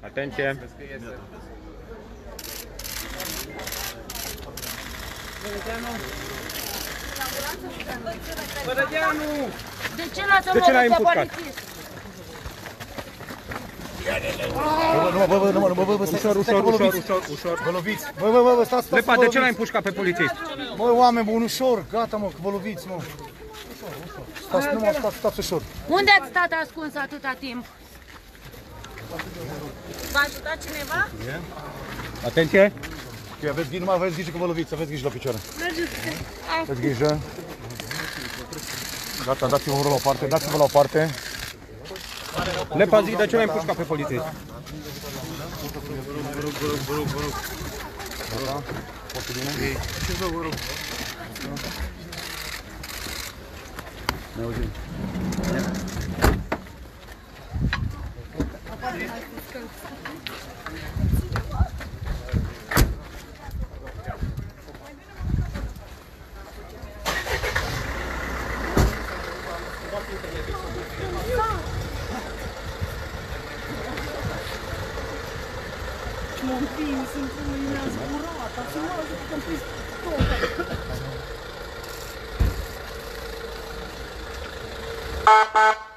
Atenție! De ce l-ai împușcat? Ușor. Vă loviți. Bă, stați. Lepa, de ce l-ai împușcat pe polițist? Mă, oameni buni, ușor. Gata, mă, vă loviți, mă. Stați ușor. Unde ați stat ascuns atâta timp? V-a ajutat cineva? Atenție! Aveți grijă că vă loviți, aveți grijă la picioare. Aveți grijă. Gata, dați-vă la o parte, Lepa, zi, de ce l-ai împușcat pe polițist? Vă rog. Gata, foarte bine. Vă rog. Ne auzim. M-am împins într-unul, mi-a zburat, să mă ajută că-mi prins tot.